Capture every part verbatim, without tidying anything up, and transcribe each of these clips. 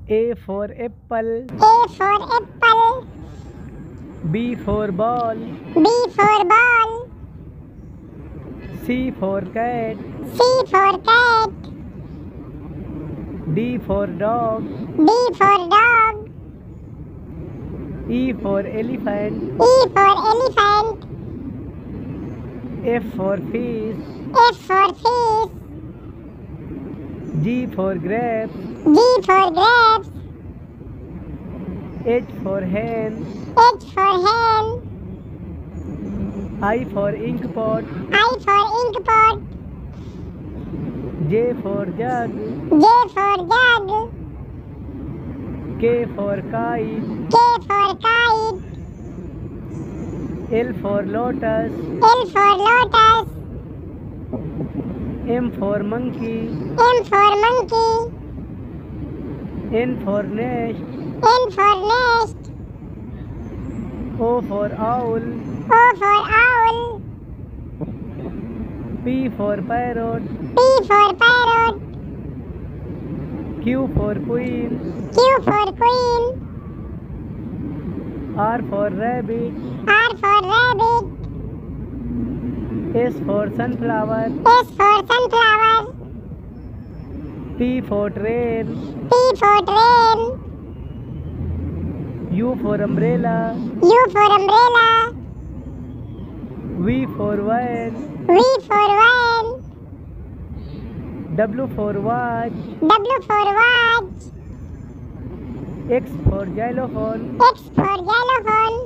A for apple. A for apple. B for ball. B for ball. C for cat. C for cat. D for dog. D for dog. E for elephant. E for elephant. F for fish. F for fish. G for grapes. G for grapes. H for hen. H for hen. I for ink pot. I for ink pot. J for jug. J for jug. K for kite. K for kite. L for lotus. L for lotus. M for monkey. M for monkey. N for nest. N for nest. O for owl. O for owl. P for parrot. P for parrot. Q for queen. Q for queen. R for rabbit. R for rabbit. S for sunflower. S for sunflower. T for train. T for train. U for umbrella. U for umbrella. V for van. V for van. W for watch. W for watch. X for xylophone. X for xylophone.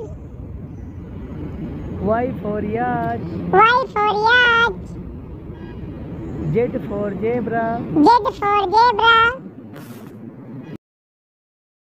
Y for yacht. Y for yacht. Z for zebra. Z for zebra.